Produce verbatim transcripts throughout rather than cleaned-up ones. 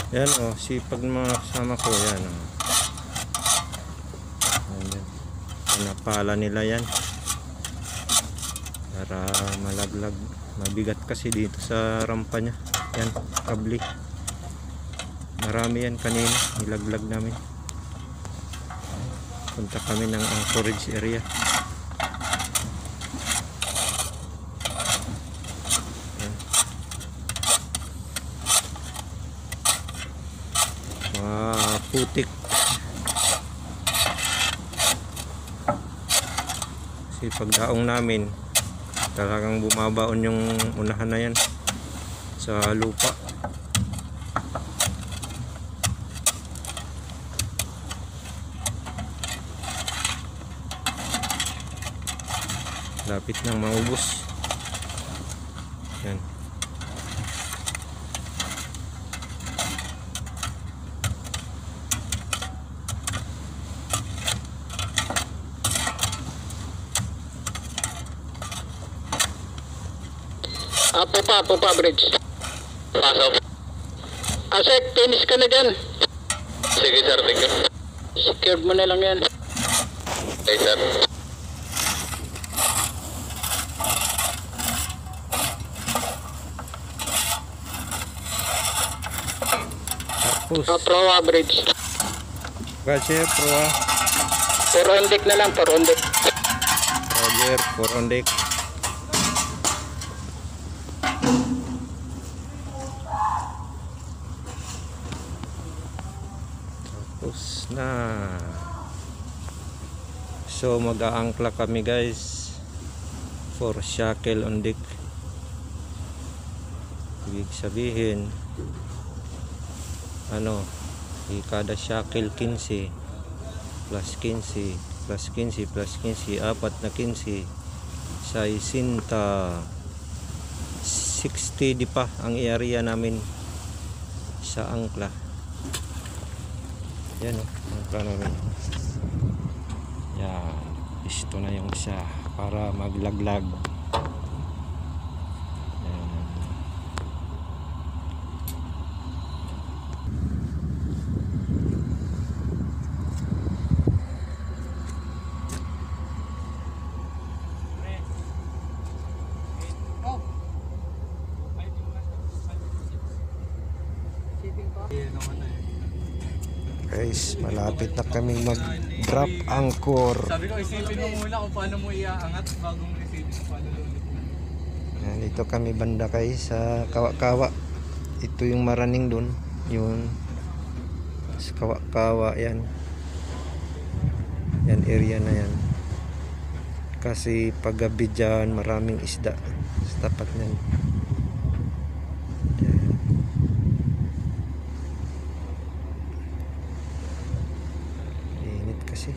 Yan o, oh, sipag mga kasama ko. Yan o. Oh. Pinapala nila yan para malaglag. Mabigat kasi dito sa rampa nya. Yan, kabli. Marami yan kanina, nilaglag namin. Punta kami ng anchorage area. Yan. Mga putik. Kasi pagdaong namin, talagang bumabaon yung unahan na yan sa lupa. Lapit nang maubos. Yan. Ah, pupa, pupa bridge. Pasok. Asek, finish ka na dyan. Sige sir, thank you. Secured mo na lang yan. Okay sir. Tapos. Ah, proa bridge. Roger, proa. For on deck na lang, for on deck. Roger, for on deck. Tapos na. So mag-aangkla kami guys for shackle on deck. Ibig sabihin ano, kada shackle quince plus quince plus quince plus quince, apat na quince sa isinta sixty di pa ang area namin sa angkla. Yan o, angkla namin. Yan, isto na yung isa para maglaglag. Guys, malapit na kami mag-drop anchor. Sabi ko, isipin mo muna kung paano mo iaangat bago mo isipin kung paano lulit mo. Yan, dito kami banda guys sa Kawa-Kawa. Ito yung maraning dun. Yun. Sa Kawa-Kawa yan. Yan area na yan. Kasi paggabi dyan maraming isda sa tapat nyan. Kasi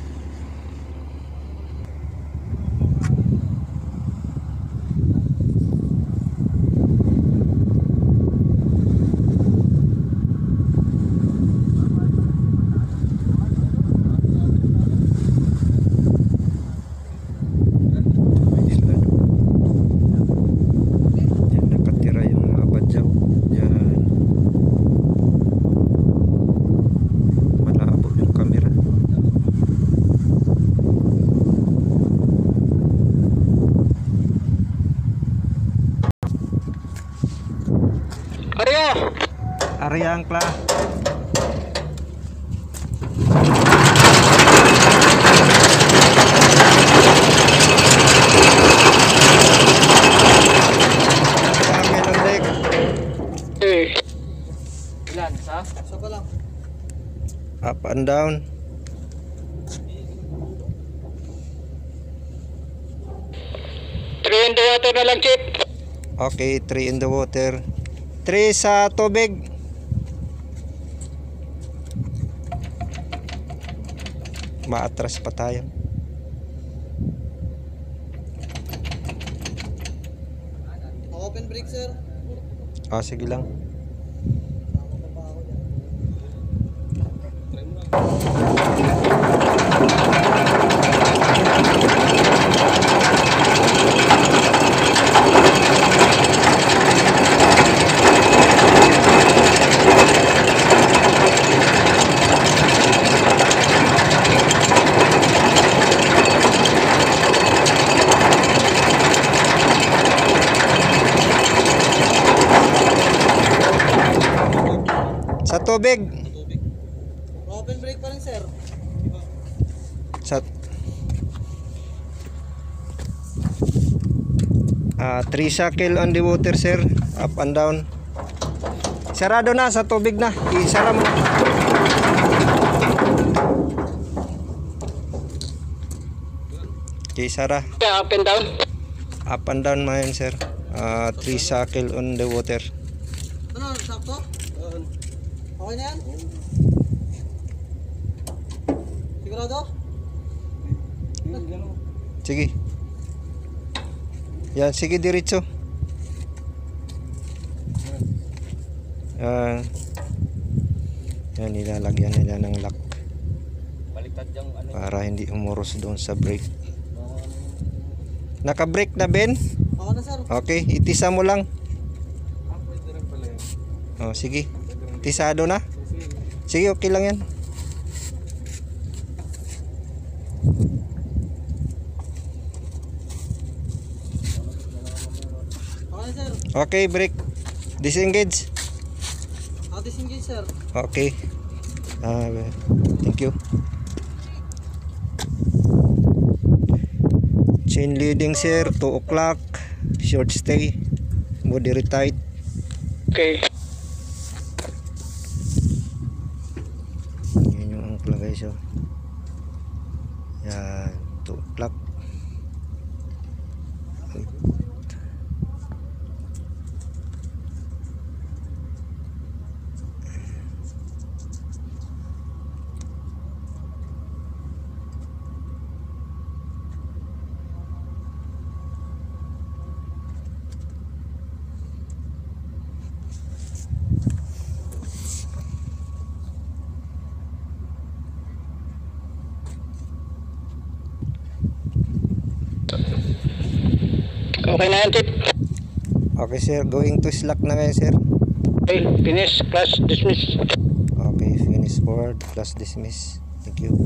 yan nakatira yung mga badyaw yan. Malabo yung camera. Arya! Area angkla. Eh. Ilan? Isa? Isa pa lang. Up and down. Three in the water na lang, Chip. Okay, three in the water. Three sa tubig. Maatras pa tayo. Open break sir. Ah, sige lang. Sa tubig. Open brake pa rin, sir. Sa Ah, three shackle on the water, sir. Up and down. Sarado na sa tubig na. Isara mo. Okay, Sara. Okay, up and down. Up and down man, sir. Ah, three shackle on the water. Ano, sakto? Okay na yan? Sigurado? Sige. Yan, sige diretso. Ah. Yan, nilalagyan nila ng lock para hindi umuros doon sa brake. Naka-brake na, Ben? Okay na, sir. Okay, itisa mo lang. Ah, pwede rin pala yun. Oh, sige. Tisado na? Sige, okay lang yan. Okay na, sir. Okay, brake. Disengage. Ako disengage, sir. Okay. Ah, thank you. Chain leading, sir. two o'clock. Short stay. Body tight. Okay. Yan yung angkla, guys. Oh. Yan. two o'clock. Okay na yan, Tip. Okay, sir. Going to slack na ngayon, sir. Okay, finish, class, dismiss. Okay, finish forward plus dismiss. Thank you.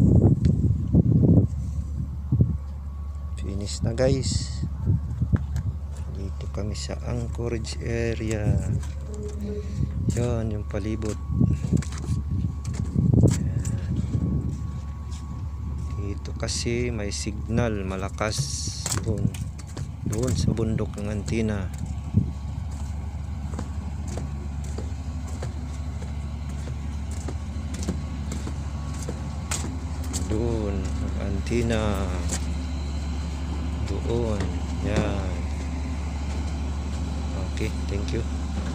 Finish na, guys. Dito kami sa anchorage area. Yan yung palibot. Dito kasi may signal malakas doon. Doon sa bundok ng antina. Doon ang antina. Doon. Yan. Okay, thank you.